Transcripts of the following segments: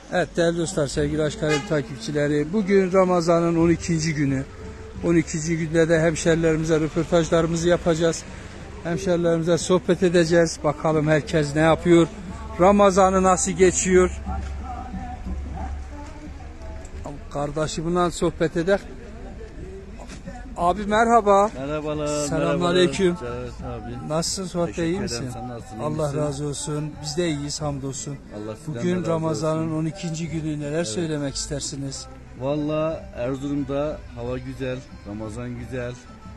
Evet değerli dostlar, sevgili Aşk Alem takipçileri, bugün Ramazan'ın 12. günü. 12. günde de hemşerilerimize röportajlarımızı yapacağız. Hemşerilerimize sohbet edeceğiz. Bakalım herkes ne yapıyor? Ramazan'ı nasıl geçiyor? Kardeşimle sohbet eder. Abi merhaba. Merhabalar. Selamünaleyküm. Abi. Nasılsın? Sohbette iyi misin? Allah razı olsun. Biz de iyiyiz hamdolsun. Bugün Ramazan'ın 12. günü, neler söylemek istersiniz? Valla Erzurum'da hava güzel, Ramazan güzel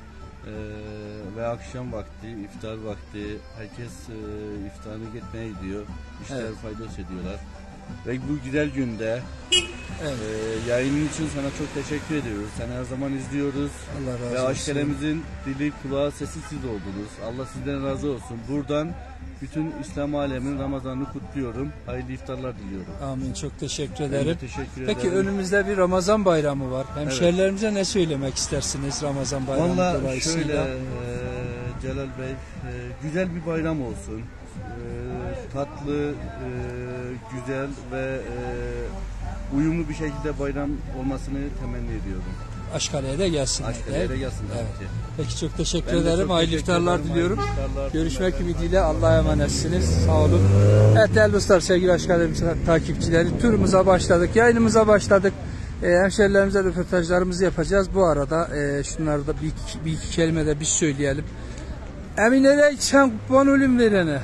ve akşam vakti, iftar vakti. Herkes iftarını gitmeye gidiyor. İşler faydalı ediyorlar. Ve bu güzel günde yayının için sana çok teşekkür ediyoruz. Seni her zaman izliyoruz. Allah razı ve olsun. Aşk Alem'imizin dili, kulağı, sesi siz oldunuz. Allah sizden razı olsun. Buradan bütün İslam aleminin Ramazan'ını kutluyorum. Hayırlı iftarlar diliyorum. Amin. Çok teşekkür ederim. Teşekkür Peki ederim. önümüzde bir Ramazan bayramı var. Hemşerilerimize ne söylemek istersiniz Ramazan bayramı Vallahi dolayısıyla? şöyle Celal Bey, güzel bir bayram olsun. Tatlı, güzel ve uyumlu bir şekilde bayram olmasını temenni ediyorum. Aşkale'ye de gelsinler. Aşkale'ye de gelsinler. Evet. Peki çok teşekkür Ben de ederim. çok Hayırlı teşekkür iftarlar ederim. diliyorum. Hayırlı iftarlar. Görüşmek ümidiyle Allah'a emanetsiniz. Sağ olun. Evet değerli dostlar, sevgili Aşkale'miz takipçileri, turumuza başladık. Yayınımıza başladık. Hemşerilerimize röportajlarımızı yapacağız. Bu arada şunları da bir iki kelime de biz söyleyelim. Emine sen kurban ölüm verene.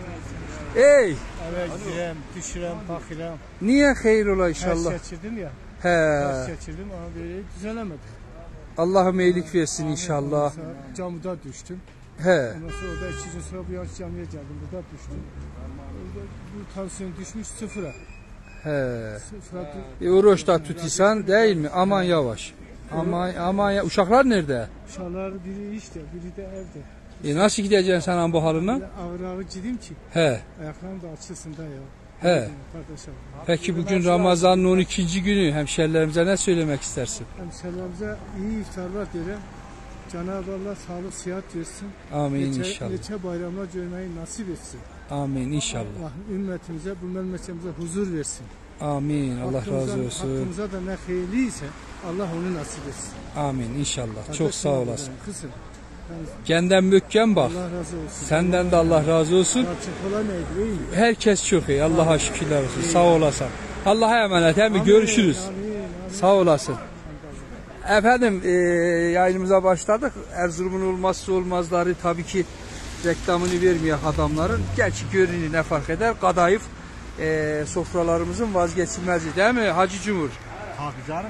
Ey! Evet, girem, düşürem, bakırem. Niye hayır ola inşallah? Ters geçirdim ya. He. Ters geçirdim ama böyle düzelemedim. Allah'ım iyilik versin inşallah. Camda düştüm. He. Ondan sonra orada 2 gün sonra bu yanlış camiye geldim. Burada düştüm. Orada bu tansiyon düşmüş sıfıra. He. Sıfıra Oruçta tutuyorsan değil mi? Aman yavaş. Aman ya. Uşaklar nerede? uşaklar biri işte, biri de evde. Nasıl gideceksin sen bu haline? Ağır ağır gidim ki. He. Ayaklarım da açılsın da ya. He. Kardeşim. Peki bugün Ramazan'ın 12. günü, hemşerilerimize ne söylemek istersin? Hemşehrilerimize iyi iftarlar dilerim. Cenab-ı Allah sağlık, sıhhat versin. Amin inşallah. Geçe bayramlar görmeyi nasip etsin. Amin inşallah. Allah ümmetimize, bu memleketimize huzur versin. Amin. Allah razı olsun. Hakkımıza da ne hayırlıysa Allah onu nasip etsin. Amin inşallah. Çok sağ olasın. Kızım. Kendinden mükken bak. Allah razı olsun. Senden de Allah razı olsun. Gerçek olan neydi? İyi. Herkes çok iyi. Allah'a şükürler olsun. Sağ olasın. Allah'a emanet. Hem görüşürüz. Amin. Sağ olasın. Efendim yayınımıza başladık. Erzurum'un olmazsa olmazları tabii ki reklamını vermiyor adamların. Gerçi görünüyor, ne fark eder. Kadayıf sofralarımızın vazgeçilmezi değil mi Hacı Cumhur? Tabii canım.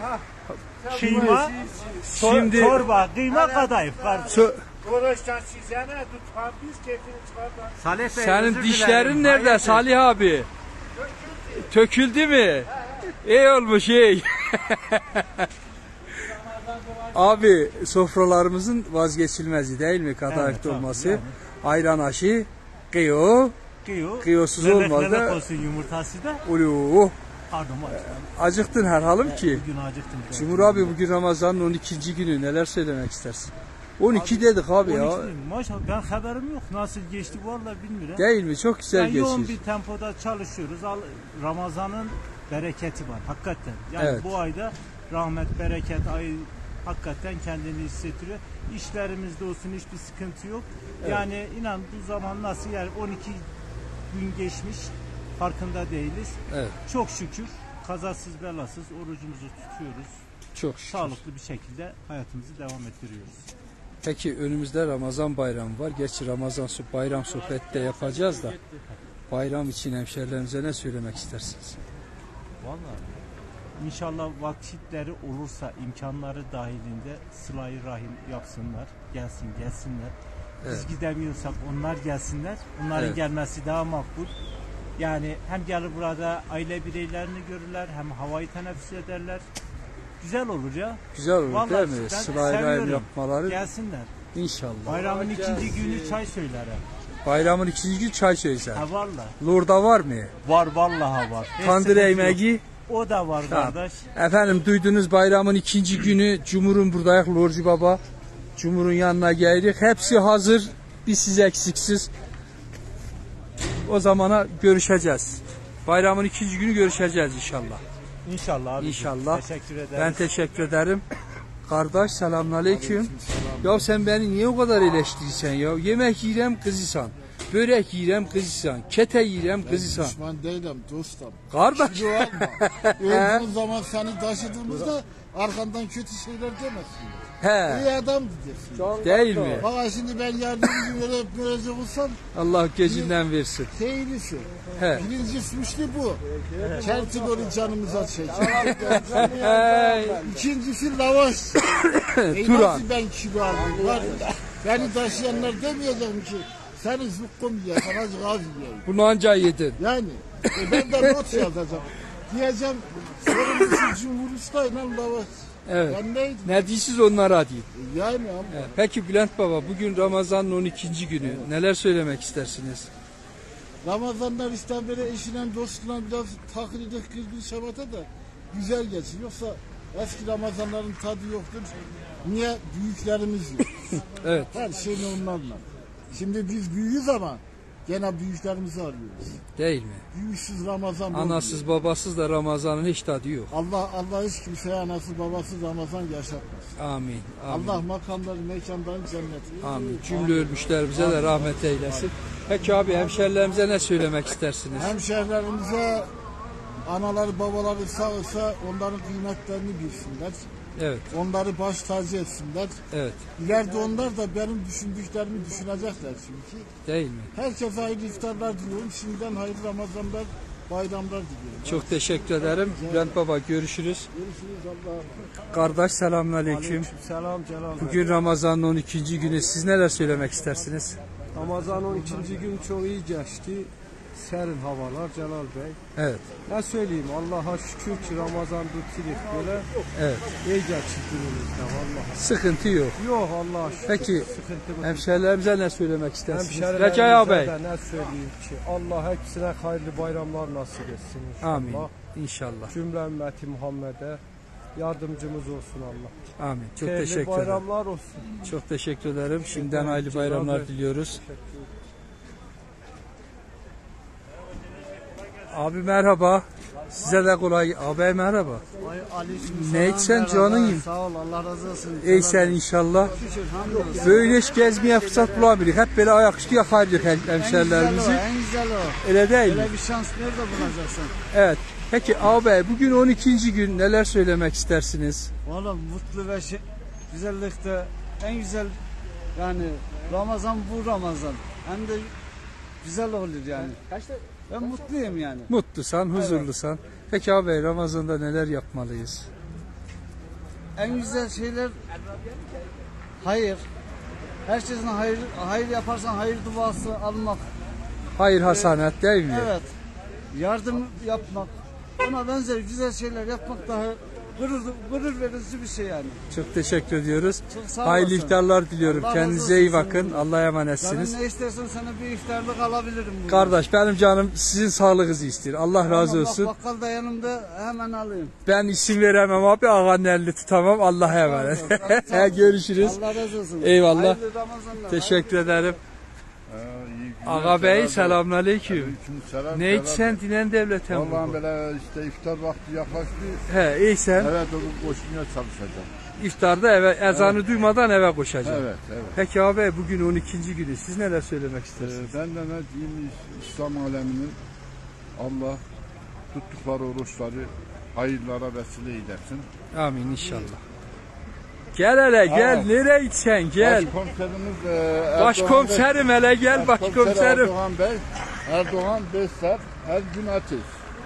Kıyma, Şimdi çorba, kıyma, kadayıf. Uğraştan size ne tutar biz keyfini çıkarlar. Salih Bey, senin özür dişlerin dilerim. nerede Hayırdır? Salih abi? Töküldü mü? İyi olmuş iyi. Abi sofralarımızın vazgeçilmezi değil mi kadayıf dolması? Yani. Ayran aşı, kıyı, kıyosuz olmaz da. olsun yumurtası da. Ulu. Pardon acıktım. Acıktın herhalde ki. Bugün acıktım. Cumhur abi bugün Ramazan'ın 12. günü, neler söylemek istersin? 12 dedik abi ya. 12 değil, maşallah ben haberim yok. Nasıl geçti vallahi bilmiyorum. Değil mi? Çok güzel Yani yoğun geçiyor. bir tempoda çalışıyoruz. Ramazan'ın bereketi var hakikaten. Yani Evet. bu ayda rahmet, bereket ayı hakikaten kendini hissettiriyor. İşlerimizde olsun hiçbir sıkıntı yok. Evet. Yani inan bu zaman nasıl yani 12 gün geçmiş farkında değiliz. Evet. Çok şükür kazasız belasız orucumuzu tutuyoruz. Çok şükür. Sağlıklı bir şekilde hayatımızı devam ettiriyoruz. Peki önümüzde Ramazan bayramı var. Gerçi Ramazan bayram sohbeti de yapacağız da. Bayram için hemşerilerimize ne söylemek istersiniz? Vallahi İnşallah vakitleri olursa imkanları dahilinde sıla-i rahim yapsınlar, gelsinler. Evet. Biz gidemiyorsak onlar gelsinler. Onların Evet. gelmesi daha makbul. Yani hem gelir burada aile bireylerini görürler, hem havayı teneffüs ederler. Güzel olur ya. Güzel olur Vallahi değil mi? ben Sıla-i rahim seviyorum. yapmaları Gelsinler. inşallah. Bayramın ikinci günü çay söylerim. Bayramın 2. günü çay söylesen. Ha vallahi. Lorda var mı? Var vallahi var. Hiç Tandır sıkıntı yok. ekmeği. O da var Tamam. kardeş. Efendim duydunuz, bayramın 2. günü Cumhur'un buradayız, Lorcu Baba. Cumhur'un yanına geldik. Hepsi hazır. Biz siz eksiksiz. O zamana görüşeceğiz. Bayramın ikinci günü görüşeceğiz inşallah. İnşallah abi. İnşallah. Teşekkür ederiz. Ben teşekkür ederim. Kardeş selamünaleyküm. Ya sen beni niye o kadar eleştirirsen ya? Yemek yiyirem kızısan. Börek yiyirem kızısan. Kete yiyirem kızısan. Düşman değilim dostum. Kardeş. Kilo alma. Öldüğün zaman seni taşıdığımızda arkandan kötü şeyler demesin. He. İyi adam diyeceksin. Değil mi? Bak şimdi ben yardımcı verecek olsam Allah gecinden versin. teylisi. He. Birinci suçlu bu. Kertigolü canımıza çekiyor. İkincisi lavaş. Turan. Nasıl ben kilo aldım var ya. Beni taşıyanlar demeyeceğim ki seni zukkum diye sana gaz diyeyim. Bunu anca yedin. Yani ben de not yazacağım. Diyeceğim sorumlusu Cumhurbaşkanı'yla lavaş. Evet. Ben neydim? Ne diyorsunuz onlara deyin. Yani ama. Evet. Peki Bülent Baba bugün Ramazan'ın 12. günü. Neler söylemek istersiniz? Ramazanlar işte böyle eşine dostuna biraz taklidi kırgın şamata da güzel geçsin. Yoksa eski Ramazanların tadı yoktur. Niye? Büyüklerimiz yok. Evet. Her şey onlarla. Şimdi biz büyüğüz ama gene büyüklerimizi arıyoruz. Değil mi? Büyüksüz Ramazan Anasız olmuyor. babasız da Ramazan'ın hiç tadı yok. Allah hiç kimseye anasız babasız Ramazan yaşatmasın. Amin. Amin. Allah makamları, mekanların cenneti. Amin. Cümle ölmüşlerimize de rahmet eylesin. Peki abi hemşerilerimize ne söylemek istersiniz? Hemşehrilerimize anaları babaları sağ olsa onların kıymetlerini bilsinler. Evet. Onları baş tacı etsinler. Evet. İleride onlar da benim düşündüklerimi düşünecekler çünkü. Değil mi? Herkese hayırlı iftarlar diliyorum. Şimdiden hayırlı Ramazanlar, bayramlar diliyorum. Çok teşekkür ederim. Bülent Baba görüşürüz. Görüşürüz Allah'a emanet. Kardeş selamünaleyküm. Selam Celal Bey. Bugün Ramazan'ın 12. günü. Siz neler söylemek istersiniz? Ramazan 12. gün çok iyi geçti. Serin havalar Celal Bey. Evet. Ne söyleyeyim Allah'a şükür ki Ramazan tutuluk böyle Evet. iyi geçti günümüzde vallahi. Sıkıntı yok. Yok Allah'a şükür. Peki Sıkıntı hemşerilerimize ne söylemek istersiniz? Hemşerilerimize Recai Bey. de ne söyleyeyim ki Allah hepsine hayırlı bayramlar nasip etsin inşallah. Amin. İnşallah. Cümle ümmeti Muhammed'e yardımcımız olsun Allah. Amin. Çok Hayırlı teşekkür ederim. bayramlar olsun. Çok teşekkür ederim. Şimdiden hayırlı bayramlar diliyoruz. Abi merhaba. Size de kolay. Abi merhaba. Ne içsen canın Sağ ol Allah razı olsun. Ey sen inşallah. Şükür hamdolsun. Böyle hiç gezmeye fırsat bulamıyoruz. Hep böyle ayaküstü yakardık hemşerilerimizi. En güzel o. Öyle değil mi? Böyle bir şans nerede bulacaksın? Evet. Peki abi bugün 12. gün neler söylemek istersiniz? Valla mutlu ve güzellikte en güzel yani Ramazan bu Ramazan. Hem de güzel olur yani. Ben mutluyum yani. Mutlusan, huzurlusan. Peki abi Ramazan'da neler yapmalıyız? En güzel şeyler hayır. Herkesin hayır yaparsan hayır duası almak. Hayır hasanet değil mi? Evet. Yardım yapmak. Ona benzer güzel şeyler yapmak daha gurur verici bir şey yani. Çok teşekkür ediyoruz. Çok sağ Hayırlı olasın. iftarlar diliyorum. Allah razı Kendinize iyi olsun. bakın. Allah'a emanetsiniz. Canım ne istersen sana bir iftarlık alabilirim. bugün. Kardeş benim canım sizin sağlığınızı istiyor. Allah razı Tamam, olsun. Bak, bakkal da yanımda hemen alayım. Ben isim veremem abi. Ağanın elini tutamam. Allah'a emanet. Görüşürüz. Allah razı olsun. Eyvallah. Hayırlı Ramazanlar. Teşekkür ederim. Ağa bey selamünaleyküm. Selam. Ne içsen dinen devleten Vallahi bu. böyle işte iftar vakti yaklaştı. He iyi sen. Evet onu koşmaya çalışacağım. İftarda eve ezanı duymadan eve koşacaksın. Evet. Peki abi bugün 12. günü. Siz neler söylemek istersiniz? Ben de ne diyeyim İslam aleminin Allah tuttukları oruçları hayırlara vesile eylesin. Amin inşallah. Gel hele gel. Evet. Nereye gitsen gel. Başkomiserimiz Başkomiserim hele gel başkomiserim. Erdoğan Bey. Erdoğan Besler her gün ateş.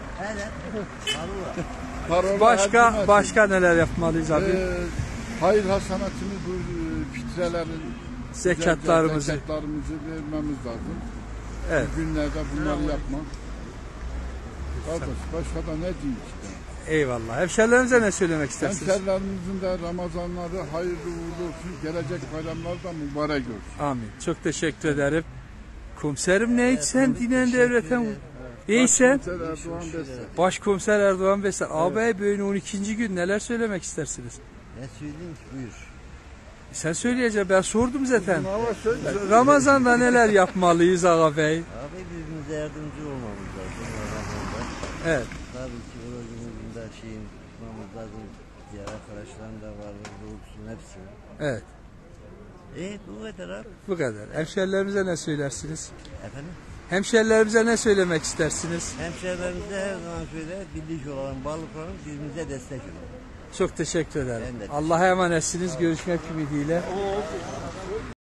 Parola her gün ateş. Başka neler yapmalıyız abi? Hayır hasanatını bu fitrelerin Zekatlarımızı. zekatlarımızı vermemiz lazım. Evet. Bu günlerde bunları yapmak. Kardeş başka da ne diyeyim işte. Eyvallah. Hemşerilerimize ne söylemek istersiniz? Hemşerilerimizin de Ramazanları hayırlı uğurlu olsun. Gelecek bayramlar da mübarek olsun. Amin. Çok teşekkür ederim. Komiserim ne içsen dinen devleten. İyi sen. Başkomiser Erdoğan Besler. Başkomiser Erdoğan Besler. Ağabey böyle 12. gün neler söylemek istersiniz? Ne söyleyeyim ki buyur. Sen söyleyeceksin ben sordum zaten. Ama söyle. Ramazan'da neler yapmalıyız ağabey? Abi birbirimize yardımcı olmamız lazım Ramazan'da. Evet. Tabii ki orucumuzun da şeyin tutmamız lazım. Diğer arkadaşların da var. Olsun hepsi. Evet. Evet bu kadar abi. Bu kadar. Hemşerilerimize ne söylersiniz? Efendim? Hemşerilerimize ne söylemek istersiniz? Hemşehrilerimize her zaman şöyle birlik olalım, bağlı olalım, birbirimize destek olalım. Çok teşekkür ederim. Ben de Allah'a emanetsiniz. Görüşmek ümidiyle.